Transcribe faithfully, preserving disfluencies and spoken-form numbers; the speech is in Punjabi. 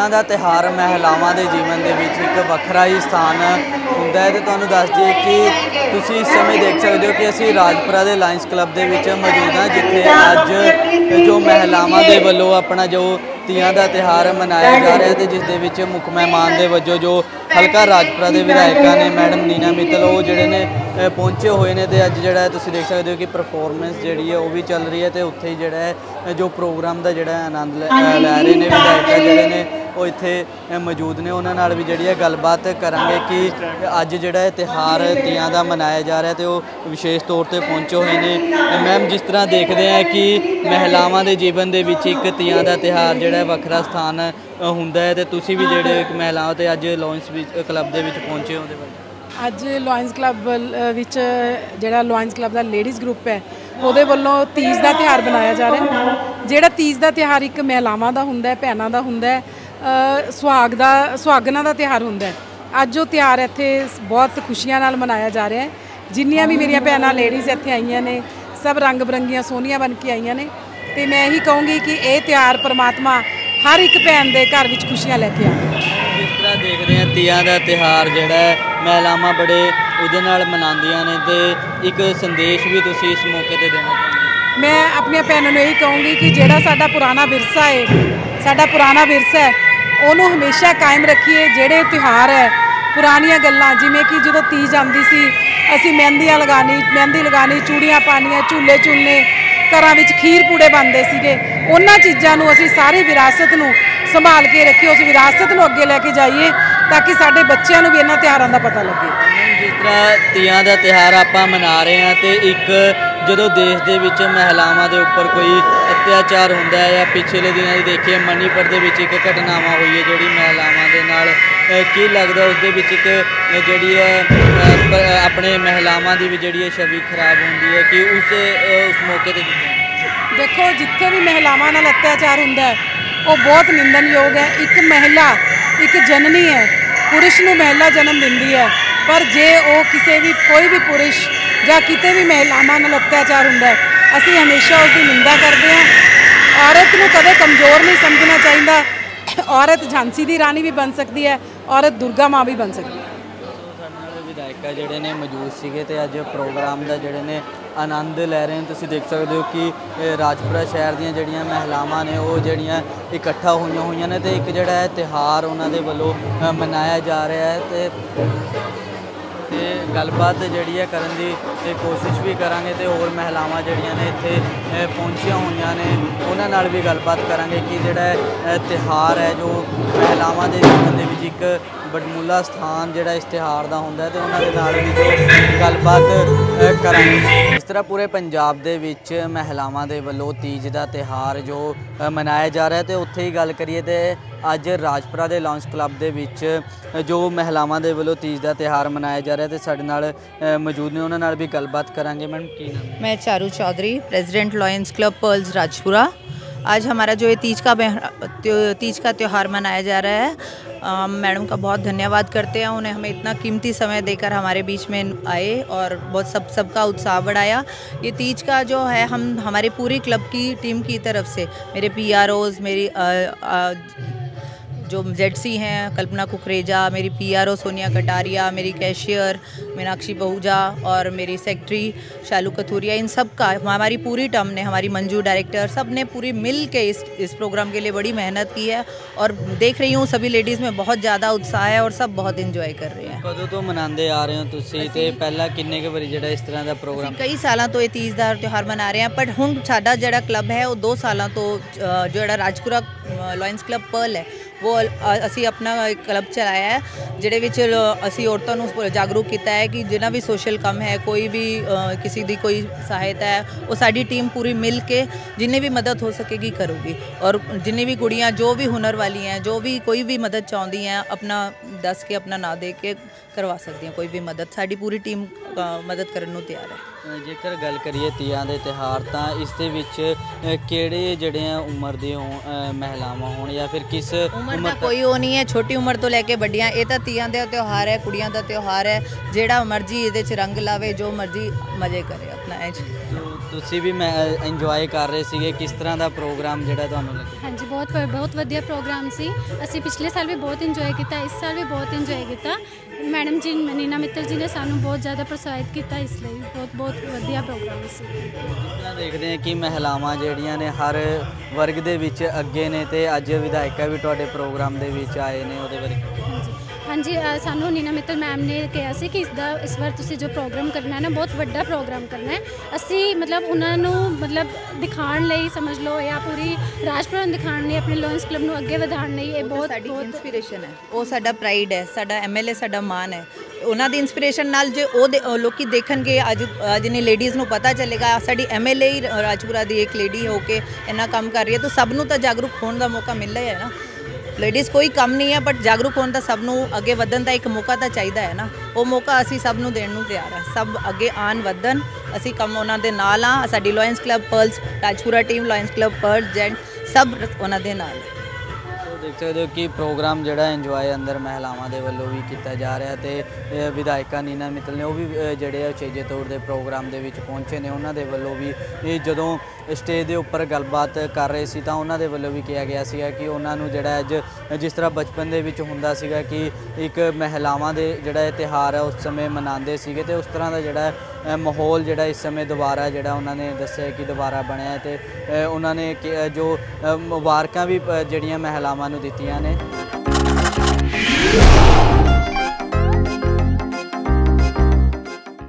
ਤੀਆਂ ਦਾ ਤਿਉਹਾਰ ਮਹਿਲਾਵਾਂ ਦੇ ਜੀਵਨ ਦੇ ਵਿੱਚ ਇੱਕ ਵੱਖਰਾ ਹੀ ਸਥਾਨ ਹੁੰਦਾ ਹੈ। ਤੇ ਤੁਹਾਨੂੰ ਦੱਸ ਦਈਏ ਕਿ ਤੁਸੀਂ ਇਸ ਸਮੇਂ ਦੇਖ ਸਕਦੇ ਹੋ ਕਿ ਅਸੀਂ ਰਾਜਪੁਰਾ ਦੇ ਲਾਇਨਸ ਕਲੱਬ ਦੇ ਵਿੱਚ ਮੌਜੂਦ ਹਾਂ, ਜਿੱਥੇ ਅੱਜ ਜੋ ਮਹਿਲਾਵਾਂ ਦੇ ਵੱਲੋਂ ਆਪਣਾ ਜੋ ਤੀਆਂ ਦਾ ਤਿਉਹਾਰ ਮਨਾਇਆ ਜਾ ਰਿਹਾ ਤੇ ਜਿਸ ਦੇ ਵਿੱਚ ਮੁੱਖ ਮਹਿਮਾਨ ਦੇ ਵਜੋਂ ਜੋ ਹਲਕਾ ਰਾਜਪੁਰਾ ਦੇ ਵਿਧਾਇਕਾਂ ਨੇ ਮੈਡਮ ਨੀਨਾ ਮਿੱਤਲ ਉਹ ਜਿਹੜੇ ਨੇ ਪਹੁੰਚੇ ਹੋਏ ਨੇ। ਤੇ ਅੱਜ ਜਿਹੜਾ ਤੁਸੀਂ ਦੇਖ ਸਕਦੇ ਹੋ ਕਿ ਪਰਫੋਰਮੈਂਸ ਜਿਹੜੀ ਹੈ ਉਹ ਵੀ ਚੱਲ ਰਹੀ ਹੈ ਤੇ ਉੱਥੇ ਹੀ ਜਿਹੜਾ ਹੈ ਜੋ ਪ੍ਰੋਗਰਾਮ ਦਾ ਜਿਹੜਾ ਆਨੰਦ ਲੈ ਰਹੇ ਨੇ ਵਿਧਾਇਕ ਜਿਹੜੇ ਨੇ ਉਹ ਇੱਥੇ ਮੌਜੂਦ ਨੇ। ਉਹਨਾਂ ਨਾਲ ਵੀ ਜਿਹੜੀ ਹੈ ਗੱਲਬਾਤ ਕਰਾਂਗੇ ਕਿ ਅੱਜ ਜਿਹੜਾ ਇਹ ਤਿਉਹਾਰ ਤੀਆਂ ਦਾ ਮਨਾਇਆ ਜਾ ਰਿਹਾ ਤੇ ਉਹ ਵਿਸ਼ੇਸ਼ ਤੌਰ ਤੇ ਪਹੁੰਚੇ ਹੋਏ ਨੇ। ਮੈਮ, ਜਿਸ ਤਰ੍ਹਾਂ ਦੇਖਦੇ ਹਾਂ ਕਿ ਮਹਿਲਾਵਾਂ ਦੇ ਜੀਵਨ ਦੇ ਵਿੱਚ ਇੱਕ ਤੀਆਂ ਦਾ ਤਿਉਹਾਰ ਜਿਹੜਾ ਵੱਖਰਾ ਸਥਾਨ ਹੁੰਦਾ ਹੈ, ਤੇ ਤੁਸੀਂ ਵੀ ਜਿਹੜੇ ਇੱਕ ਮਹਿਲਾਵਾਂ ਤੇ ਅੱਜ ਲਾਇਨਸ ਵਿੱਚ ਕਲੱਬ ਦੇ ਵਿੱਚ ਪਹੁੰਚੇ ਹੋ ਉਹਦੇ ਬਾਰੇ। ਅੱਜ ਲਾਇਨਸ ਕਲੱਬ ਵਿੱਚ ਜਿਹੜਾ ਲਾਇਨਸ ਕਲੱਬ ਦਾ ਲੇਡੀਜ਼ ਗਰੁੱਪ ਹੈ ਉਹਦੇ ਵੱਲੋਂ ਤੀਜ ਦਾ ਤਿਉਹਾਰ ਮਨਾਇਆ ਜਾ ਰਿਹਾ। ਜਿਹੜਾ ਤੀਜ ਦਾ ਤਿਉਹਾਰ ਇੱਕ ਮਹਿਲਾਵਾਂ ਦਾ ਹੁੰਦਾ ਹੈ, ਭੈਣਾਂ ਦਾ ਹੁੰਦਾ ਹੈ, ਸੁਹਾਗ ਦਾ ਸੁਹਾਗਨਾਂ ਦਾ ਤਿਉਹਾਰ ਹੁੰਦਾ ਹੈ। ਅੱਜ ਉਹ ਤਿਉਹਾਰ ਇੱਥੇ ਬਹੁਤ ਖੁਸ਼ੀਆਂ ਨਾਲ ਮਨਾਇਆ ਜਾ ਰਿਹਾ ਹੈ। ਜਿੰਨੀਆਂ ਵੀ ਮੇਰੀਆਂ ਭੈਣਾਂ ਲੇਡੀਜ਼ ਇੱਥੇ ਆਈਆਂ ਨੇ ਸਭ ਰੰਗ ਬਰੰਗੀਆਂ ਸੋਹਣੀਆਂ ਬਣ ਕੇ ਆਈਆਂ ਨੇ ਤੇ ਮੈਂ ਇਹੀ ਕਹੂੰਗੀ ਕਿ ਇਹ ਤਿਉਹਾਰ ਪਰਮਾਤਮਾ ਹਰ ਇੱਕ ਭੈਣ ਦੇ ਘਰ ਵਿੱਚ ਖੁਸ਼ੀਆਂ ਲੈ ਕੇ ਆਵੇ। ਜਿਸ ਤਰ੍ਹਾਂ ਦੇਖਦੇ ਹਾਂ ਤੀਆਂ ਦਾ ਤਿਉਹਾਰ ਜਿਹੜਾ ਹੈ ਮਹਿਲਾਵਾਂ ਬੜੇ ਉਹਦੇ ਨਾਲ ਮਨਾਉਂਦੀਆਂ ਨੇ ਤੇ ਇੱਕ ਸੰਦੇਸ਼ ਵੀ ਤੁਸੀਂ ਇਸ ਮੌਕੇ ਤੇ ਦੇਣਾ ਚਾਹੁੰਦੇ? ਮੈਂ ਆਪਣੀਆਂ ਭੈਣਾਂ ਨੂੰ ਇਹੀ ਕਹੂੰਗੀ ਕਿ ਜਿਹੜਾ ਸਾਡਾ ਪੁਰਾਣਾ ਵਿਰਸਾ ਹੈ ਸਾਡਾ ਪੁਰਾਣਾ ਵਿਰਸਾ ਹੈ ਉਹਨੂੰ ਹਮੇਸ਼ਾ ਕਾਇਮ ਰੱਖੀਏ। ਜਿਹੜੇ ਤਿਉਹਾਰ ਹੈ ਪੁਰਾਣੀਆਂ ਗੱਲਾਂ ਜਿਵੇਂ ਕਿ ਜਦੋਂ ਤੀਜ ਆਉਂਦੀ ਸੀ ਅਸੀਂ ਮਹਿੰਦੀਆਂ ਲਗਾਉਣੀ ਮਹਿੰਦੀ ਲਗਾਉਣੀ ਚੂੜੀਆਂ ਪਾਉਣੀਆਂ ਝੂਲੇ ਝੂਲਣੇ ਘਰਾਂ ਵਿੱਚ ਖੀਰ ਪੂੜੇ ਬਣਦੇ ਸੀਗੇ, ਉਹਨਾਂ ਚੀਜ਼ਾਂ ਨੂੰ ਅਸੀਂ ਸਾਰੀ ਵਿਰਾਸਤ ਨੂੰ ਸੰਭਾਲ ਕੇ ਰੱਖੀਏ, ਉਸ ਵਿਰਾਸਤ ਨੂੰ ਅੱਗੇ ਲੈ ਕੇ ਜਾਈਏ ਤਾਂ ਕਿ ਸਾਡੇ ਬੱਚਿਆਂ ਨੂੰ ਵੀ ਇਹਨਾਂ ਤਿਉਹਾਰਾਂ ਦਾ ਪਤਾ ਲੱਗੇ। ਜਿਸ ਤਰ੍ਹਾਂ ਤੀਆਂ ਦਾ ਤਿਉਹਾਰ ਆਪਾਂ ਮਨਾ ਰਹੇ ਹਾਂ ਤੇ ਇੱਕ ਜਦੋਂ ਦੇਸ਼ ਦੇ ਵਿੱਚ ਮਹਿਲਾਵਾਂ ਦੇ ਉੱਪਰ ਕੋਈ ਅਤਿਆਚਾਰ ਹੁੰਦਾ ਹੈ ਜਾਂ ਪਿਛਲੇ ਦਿਨਾਂ ਦੀ ਦੇਖੀਏ ਮਨੀਪੁਰ ਦੇ ਵਿੱਚ ਇੱਕ ਘਟਨਾਵਾਂ ਹੋਈ ਹੈ ਜਿਹੜੀ ਮਹਿਲਾਵਾਂ ਦੇ ਨਾਲ, ਕੀ ਲੱਗਦਾ ਉਸ ਦੇ ਵਿੱਚ ਇੱਕ ਜਿਹੜੀ ਹੈ ਆਪਣੇ ਮਹਿਲਾਵਾਂ ਦੀ ਵੀ ਜਿਹੜੀ ਹੈ ਛਵੀ ਖਰਾਬ ਹੁੰਦੀ ਹੈ ਕਿ ਉਸ ਉਸ ਮੌਕੇ 'ਤੇ ਦੇਖੋ ਜਿੱਥੇ ਵੀ ਮਹਿਲਾਵਾਂ ਨਾਲ ਅਤਿਆਚਾਰ ਹੁੰਦਾ ਹੈ ਉਹ ਬਹੁਤ ਨਿੰਦਣਯੋਗ ਹੈ। ਇੱਕ ਮਹਿਲਾ ਇੱਕ ਜਨਨੀ ਹੈ, ਪੁਰਸ਼ ਨੂੰ ਮਹਿਲਾ ਜਨਮ ਦਿੰਦੀ ਹੈ, ਪਰ ਜੇ ਉਹ ਕਿਸੇ ਵੀ ਕੋਈ ਵੀ ਪੁਰਸ਼ ਜਾਂ ਕਿਤੇ ਵੀ ਮਹਿਲਾਵਾਂ ਨਾਲ ਅਤਿਆਚਾਰ ਹੁੰਦਾ ਹੈ ਅਸੀਂ ਹਮੇਸ਼ਾ ਉਸ ਦੀ ਨਿੰਦਾ ਕਰਦੇ ਹਾਂ। ਔਰਤ ਨੂੰ ਕਦੇ ਕਮਜ਼ੋਰ ਨਹੀਂ ਸਮਝਣਾ ਚਾਹੀਦਾ। ਔਰਤ ਝਾਂਸੀ ਦੀ ਰਾਣੀ ਵੀ ਬਣ ਸਕਦੀ ਹੈ, ਔਰਤ ਦੁਰਗਾ ਮਾਂ ਵੀ ਬਣ ਸਕਦੀ ਹੈ। ਵਿਧਾਇਕ ਜਿਹੜੇ ਨੇ ਮੌਜੂਦ ਸੀਗੇ ਤੇ ਅੱਜ ਪ੍ਰੋਗਰਾਮ ਦਾ ਜਿਹੜੇ ਨੇ ਆਨੰਦ ਲੈ ਰਹੇ ਨੇ। ਤੁਸੀਂ ਦੇਖ ਸਕਦੇ ਹੋ ਕਿ ਰਾਜਪੁਰਾ ਸ਼ਹਿਰ ਦੀਆਂ ਜਿਹੜੀਆਂ ਮਹਿਲਾਵਾਂ ਨੇ ਉਹ ਜਿਹੜੀਆਂ ਇਕੱਠਾ ਹੋਈਆਂ ਹੋਈਆਂ ਨੇ ਤੇ ਇੱਕ ਜਿਹੜਾ ਹੈ ਤਿਉਹਾਰ ਉਹਨਾਂ ਦੇ ਵੱਲੋਂ ਮਨਾਇਆ ਜਾ ਰਿਹਾ ਹੈ ਤੇ ਤੇ ਗੱਲਬਾਤ ਜਿਹੜੀ ਹੈ ਕਰਨ ਦੀ ਤੇ ਕੋਸ਼ਿਸ਼ ਵੀ ਕਰਾਂਗੇ ਤੇ ਹੋਰ ਮਹਿਲਾਵਾਂ ਜਿਹੜੀਆਂ ਨੇ ਇੱਥੇ ਪਹੁੰਚੀਆਂ ਹੋਈਆਂ ਨੇ ਉਹਨਾਂ ਨਾਲ ਵੀ ਗੱਲਬਾਤ ਕਰਾਂਗੇ ਕਿ ਜਿਹੜਾ ਤਿਉਹਾਰ ਹੈ ਜੋ ਮਹਿਲਾਵਾਂ ਦੇ ਜੀਵਨ ਦੇ ਵਿੱਚ ਇੱਕ ਵਡਮੁੱਲਾ ਸਥਾਨ ਜਿਹੜਾ ਇਸ ਤਿਉਹਾਰ ਦਾ ਹੁੰਦਾ ਤੇ ਉਹਨਾਂ ਦੇ ਨਾਲ ਵੀ ਜੋ ਗੱਲਬਾਤ ਕਰਾਂਗੇ। ਇਸ ਤਰ੍ਹਾਂ ਪੂਰੇ ਪੰਜਾਬ ਦੇ ਵਿੱਚ ਮਹਿਲਾਵਾਂ ਦੇ ਵੱਲੋਂ ਤੀਜ ਦਾ ਤਿਉਹਾਰ ਜੋ ਮਨਾਇਆ ਜਾ ਰਿਹਾ ਤੇ ਉੱਥੇ ਹੀ ਗੱਲ ਕਰੀਏ ਤੇ ਅੱਜ ਰਾਜਪੁਰਾ ਦੇ ਲਾਇਨਸ ਕਲੱਬ ਦੇ ਵਿੱਚ ਜੋ ਮਹਿਲਾਵਾਂ ਦੇ ਵੱਲੋਂ ਤੀਜ ਦਾ ਤਿਉਹਾਰ ਮਨਾਇਆ ਜਾ ਰਿਹਾ ਤੇ ਸਾਡੇ ਨਾਲ ਮੌਜੂਦ ਨੇ, ਉਹਨਾਂ ਨਾਲ ਵੀ ਗੱਲਬਾਤ ਕਰਾਂਗੇ। मैडम की नाम? मैं Charu Chaudhary, president Lions Club Pearls Rajpura. आज हमारा जो ये तीज का तीज का त्यौहार मनाया जा रहा है, मैडम का बहुत धन्यवाद करते हैं। उन्हें हमें इतना कीमती समय देकर हमारे बीच में आए और बहुत सब सबका उत्साह बढ़ाया। ये तीज का जो है हम हमारे पूरी क्लब की टीम की तरफ से मेरे पी आर ओज़, मेरी आ, आ, जो जेड सी हैं कल्पना कुकरेजा, मेरी P R O Sonia Kataria, मेरी कैशियर मीनाक्षी बहुजा और मेरी सेक्रेटरी शालू कथूरिया, इन सब का हमारी पूरी टीम ने, हमारी मंजू डायरेक्टर, सब ने पूरी मिल के इस इस प्रोग्राम के लिए बड़ी मेहनत की है और देख रही हूँ सभी लेडीज़ में बहुत ज़्यादा उत्साह है और सब बहुत इंजॉय कर रहे हैं। कदों तो मनाते आ रहे हो तुसी ते पहला किन्ने के बारी जेड़ा इस तरह का प्रोग्राम? कई सालों तो ये तीज का त्यौहार मना रहे हैं, पर हुण साडा जेड़ा क्लब है वो दो सालों तो जेड़ा राजपुरा लायंस क्लब पर्ल है वो असी अपना क्लब चलाया है जिहदे विच असी औरतों नूं जागरूक किया है कि जिन्ना भी सोशल काम है, कोई भी किसी दी कोई सहायता है वो साडी टीम पूरी मिल के जिन्हें भी मदद हो सकेगी करूँगी। और जिन्हें भी कुड़ियाँ जो भी हुनर वाली हैं, जो भी कोई भी मदद चाहती हैं, अपना दस के अपना ना दे के करवा सकती हैं कोई भी मदद। साडी पूरी टीम मदद करने नूं तैयार है। जेकर गल करिए तीयां दे तिहार तां इस दे विच किहड़े जिहड़े उम्र दे होण महिलावां होण या फिर किस उम्र दा कोई वो नहीं है, छोटी उम्र तो लैके वड्डियां। ये तां तीयां दा त्यौहार है, कुड़ियां दा त्यौहार है, जिहड़ा मर्जी इहदे च रंग लावे, जो मर्जी मजे करे। इतना है जी। ਸੋ ਤੁਸੀਂ ਵੀ ਮੈਂ ਇੰਜੋਏ ਕਰ ਰਹੇ ਸੀਗੇ, ਕਿਸ ਤਰ੍ਹਾਂ ਦਾ ਪ੍ਰੋਗਰਾਮ ਜਿਹੜਾ ਤੁਹਾਨੂੰ ਲੱਗਿਆ? ਹਾਂਜੀ ਬਹੁਤ ਵ- ਬਹੁਤ ਵਧੀਆ ਪ੍ਰੋਗਰਾਮ ਸੀ। ਅਸੀਂ ਪਿਛਲੇ ਸਾਲ ਵੀ ਬਹੁਤ ਇੰਜੋਏ ਕੀਤਾ, ਇਸ ਸਾਲ ਵੀ ਬਹੁਤ ਇੰਜੋਏ ਕੀਤਾ। ਮੈਡਮ ਜੀ ਨੀਨਾ ਮਿੱਤਲ ਜੀ ਨੇ ਸਾਨੂੰ ਬਹੁਤ ਜ਼ਿਆਦਾ ਪ੍ਰੋਤਸਾਹਿਤ ਕੀਤਾ, ਇਸ ਲਈ ਬਹੁਤ ਬਹੁਤ ਵਧੀਆ ਪ੍ਰੋਗਰਾਮ ਸੀ। ਜਿਸ ਤਰ੍ਹਾਂ ਦੇਖਦੇ ਹਾਂ ਕਿ ਮਹਿਲਾਵਾਂ ਜਿਹੜੀਆਂ ਨੇ ਹਰ ਵਰਗ ਦੇ ਵਿੱਚ ਅੱਗੇ ਨੇ ਤੇ ਅੱਜ ਵਿਧਾਇਕਾ ਵੀ ਤੁਹਾਡੇ ਪ੍ਰੋਗਰਾਮ ਦੇ ਵਿੱਚ ਆਏ ਨੇ, ਉਹਦੇ ਬਾਰੇ ਹਾਂਜੀ ਹਾਂਜੀ ਅ, ਸਾਨੂੰ ਨੀਨਾ ਮਿੱਤਲ ਮੈਮ ਨੇ ਕਿਹਾ ਸੀ ਕਿ ਇਸ ਦਾ ਇਸ ਵਾਰ ਤੁਸੀਂ ਜੋ ਪ੍ਰੋਗਰਾਮ ਕਰਨਾ ਹੈ ਨਾ, ਬਹੁਤ ਵੱਡਾ ਪ੍ਰੋਗਰਾਮ ਕਰਨਾ ਹੈ। ਅਸੀਂ ਮਤਲਬ ਉਹਨਾਂ ਨੂੰ ਮਤਲਬ ਦਿਖਾਉਣ ਲਈ ਸਮਝ ਲਓ ਜਾਂ ਪੂਰੀ ਰਾਜਪੁਰਾ ਨੂੰ ਦਿਖਾਉਣ ਲਈ, ਆਪਣੇ ਲਾਇਨਸ ਕਲੱਬ ਨੂੰ ਅੱਗੇ ਵਧਾਉਣ ਲਈ ਇਹ ਬਹੁਤ ਸਾਡੀ ਬਹੁਤ ਇੰਸਪੀਰੇਸ਼ਨ ਹੈ, ਉਹ ਸਾਡਾ ਪ੍ਰਾਈਡ ਹੈ, ਸਾਡਾ ਐਮਐਲਏ ਸਾਡਾ ਮਾਣ ਹੈ। ਉਹਨਾਂ ਦੀ ਇੰਸਪੀਰੇਸ਼ਨ ਨਾਲ ਜੇ ਉਹ ਦੇ- ਉਹ ਲੋਕੀ ਦੇਖਣਗੇ, ਅੱਜ ਅੱਜ ਨੇ ਲੇਡੀਜ਼ ਨੂੰ ਪਤਾ ਚੱਲੇਗਾ ਸਾਡੀ ਐਮਐਲਏ ਹੀ ਰਾਜਪੁਰਾ ਦੀ ਇੱਕ ਲੇਡੀ ਹੋ ਕੇ ਇੰਨਾ ਕੰਮ ਕਰ ਰਹੀ ਹੈ, ਤਾਂ ਸਭ ਨੂੰ ਤਾਂ ਜਾਗਰੂਕ ਹੋਣ ਦਾ ਮੌਕਾ ਮਿਲ ਰਿਹਾ ਹੈ ਨਾ। ਲੇਡੀਜ਼ ਕੋਈ ਕੰਮ ਨਹੀਂ ਹੈ, ਬਟ ਜਾਗਰੂਕ ਹੋਣ ਦਾ ਸਭ ਨੂੰ ਅੱਗੇ ਵਧਣ ਦਾ ਇੱਕ ਮੌਕਾ ਤਾਂ ਚਾਹੀਦਾ ਹੈ ਨਾ। ਉਹ ਮੌਕਾ ਅਸੀਂ ਸਭ ਨੂੰ ਦੇਣ ਨੂੰ ਤਿਆਰ ਹਾਂ, ਸਭ ਅੱਗੇ ਆਉਣ ਵਧਣ, ਅਸੀਂ ਕੰਮ ਉਹਨਾਂ ਦੇ ਨਾਲ ਆ। ਸਾਡੀ Lions Club Pearls Rajpura team, Lions Club Pearls gent ਸਭ ਉਹਨਾਂ ਦੇ ਨਾਲ। ਸੋ ਦੇਖ ਸਕਦੇ ਹੋ ਕਿ ਪ੍ਰੋਗਰਾਮ ਜਿਹੜਾ ਇੰਜੋਏ ਅੰਦਰ ਮਹਿਲਾਵਾਂ ਦੇ ਵੱਲੋਂ ਵੀ ਕੀਤਾ ਜਾ ਰਿਹਾ ਤੇ ਅ, ਵਿਧਾਇਕਾ ਨੀਨਾ ਮਿੱਤਲ ਨੇ ਉਹ ਵੀ ਅ, ਜਿਹੜੇ ਆ ਉਚੇਜੇ ਤੌਰ ਦੇ ਪ੍ਰੋਗਰਾਮ ਦੇ ਵਿੱਚ ਪਹੁੰਚੇ ਨੇ। ਉਹਨਾਂ ਦੇ ਵੱਲੋਂ ਵੀ ਇਹ ਜਦੋਂ ਸਟੇਜ ਦੇ ਉੱਪਰ ਗੱਲਬਾਤ ਕਰ ਰਹੇ ਸੀ ਤਾਂ ਉਹਨਾਂ ਦੇ ਵੱਲੋਂ ਵੀ ਕਿਹਾ ਗਿਆ ਸੀਗਾ ਕਿ ਉਹਨਾਂ ਨੂੰ ਜਿਹੜਾ ਅੱਜ ਜਿਸ ਤਰ੍ਹਾਂ ਬਚਪਨ ਦੇ ਵਿੱਚ ਹੁੰਦਾ ਸੀਗਾ ਕਿ ਇੱਕ ਮਹਿਲਾਵਾਂ ਦੇ ਜਿਹੜਾ ਇਹ ਤਿਉਹਾਰ ਹੈ ਉਸ ਸਮੇਂ ਮਨਾਉਂਦੇ ਸੀਗੇ, ਤੇ ਉਸ ਤਰ੍ਹਾਂ ਦਾ ਜਿਹੜਾ ਅ, ਮਾਹੌਲ ਜਿਹੜਾ ਇਸ ਸਮੇਂ ਦੁਬਾਰਾ ਜਿਹੜਾ ਉਹਨਾਂ ਨੇ ਦੱਸਿਆ ਕਿ ਦੁਬਾਰਾ ਬਣਿਆ ਤੇ ਅ, ਉਹਨਾਂ ਨੇ ਕਿ- ਜੋ ਅ, ਮੁਬਾਰਕਾਂ ਵੀ ਅ, ਜਿਹੜੀਆਂ ਮਹਿਲਾਵਾਂ ਨੂੰ ਦਿੱਤੀਆਂ ਨੇ।